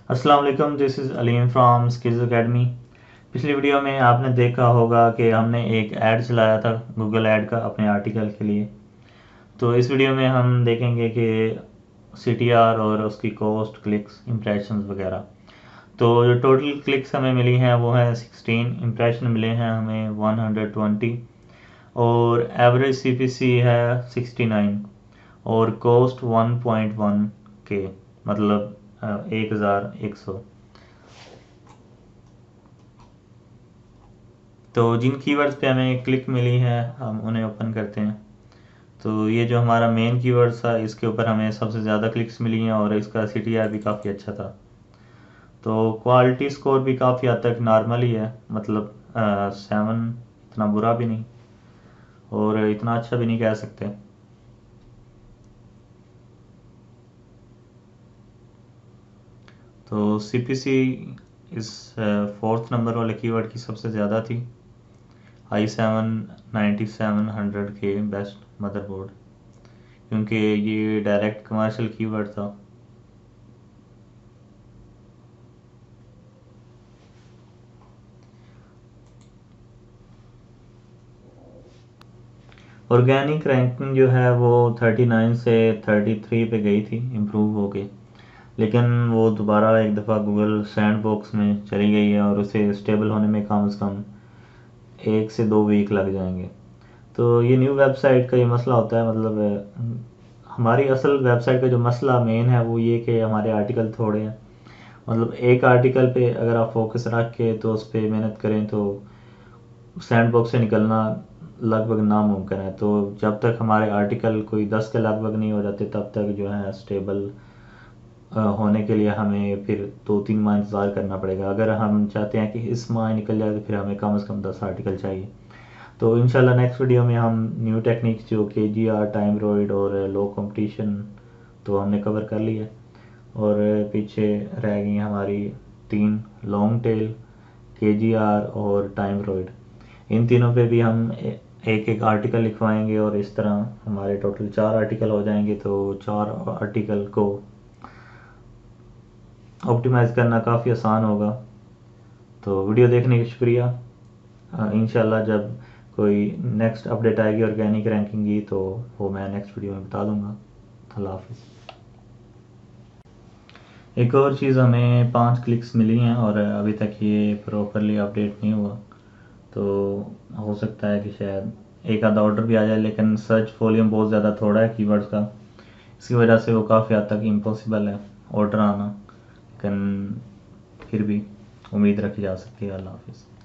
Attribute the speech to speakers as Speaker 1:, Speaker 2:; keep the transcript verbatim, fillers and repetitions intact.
Speaker 1: अस्सलाम वालेकुम, this is Aleem from skills academy. पिछली वीडियो में आपने देखा होगा कि हमने एक ऐड चलाया था गूगल ऐड का अपने आर्टिकल के लिए। तो इस वीडियो में हम देखेंगे कि सीटीआर और उसकी कॉस्ट, क्लिक्स, इम्प्रेशंस वगैरह। तो जो टोटल क्लिक्स हमें मिली हैं वो है सिक्सटीन, इम्प्रेशन मिले हैं हमें वन हंड्रेड ट्वेंटी और एवरेज सीपीसी है सिक्सटी नाइन और कॉस्ट वन पॉइंट वन के, मतलब एक हज़ार एक सौ। तो जिन कीवर्ड्स पे हमें क्लिक मिली है हम उन्हें ओपन करते हैं। तो ये जो हमारा मेन कीवर्ड्स था इसके ऊपर हमें सबसे ज़्यादा क्लिक्स मिली हैं और इसका सीटीआर भी काफ़ी अच्छा था। तो क्वालिटी स्कोर भी काफ़ी हद तक नॉर्मल ही है, मतलब सेवन इतना बुरा भी नहीं और इतना अच्छा भी नहीं कह सकते। तो सीपीसी इस फोर्थ नंबर वाले कीवर्ड की सबसे ज़्यादा थी, I seven ninety seven hundred के बेस्ट मदरबोर्ड, क्योंकि ये डायरेक्ट कमर्शियल कीवर्ड था। ऑर्गेनिक रैंकिंग जो है वो थर्टी नाइन से थर्टी थ्री पे गई थी इम्प्रूव हो के, लेकिन वो दोबारा एक दफ़ा गूगल सैंडबॉक्स में चली गई है और उसे स्टेबल होने में कम से कम एक से दो वीक लग जाएंगे। तो ये न्यू वेबसाइट का ये मसला होता है, मतलब अ, हमारी असल वेबसाइट का जो मसला मेन है वो ये कि हमारे आर्टिकल थोड़े हैं। मतलब एक आर्टिकल पे अगर आप फोकस रख के तो उस पर मेहनत करें तो सैंडबॉक्स से निकलना लगभग नामुमकिन है। तो जब तक हमारे आर्टिकल कोई दस के लगभग नहीं हो जाते तब तक जो है स्टेबल होने के लिए हमें फिर दो तीन माह इंतज़ार करना पड़ेगा। अगर हम चाहते हैं कि इस माह निकल जाए तो फिर हमें कम से कम दस आर्टिकल चाहिए। तो इंशाल्लाह नेक्स्ट वीडियो में हम न्यू टेक्निक्स जो के जी आर, टाइमरॉइड और लो कंपटीशन तो हमने कवर कर लिया और पीछे रह गई हमारी तीन, लॉन्ग टेल, के जी आर और टाइमरॉइड। इन तीनों पे भी हम एक एक आर्टिकल लिखवाएंगे और इस तरह हमारे टोटल चार आर्टिकल हो जाएंगे। तो चार आर्टिकल को ऑप्टिमाइज़ करना काफ़ी आसान होगा। तो वीडियो देखने का शुक्रिया। इंशाल्लाह जब कोई नेक्स्ट अपडेट आएगी ऑर्गेनिक रैंकिंग की तो वो मैं नेक्स्ट वीडियो में बता दूंगा। अल्लाह हाफिज़। एक और चीज़, हमें पांच क्लिक्स मिली हैं और अभी तक ये प्रॉपरली अपडेट नहीं हुआ। तो हो सकता है कि शायद एक आधा ऑर्डर भी आ जाए, लेकिन सर्च वॉल्यूम बहुत ज़्यादा थोड़ा है कीवर्ड्स का, इसकी वजह से वो काफ़ी हद तक इम्पॉसिबल है ऑर्डर आना, लेकिन फिर भी उम्मीद रखी जा सकती है। अल्लाह हाफिज़।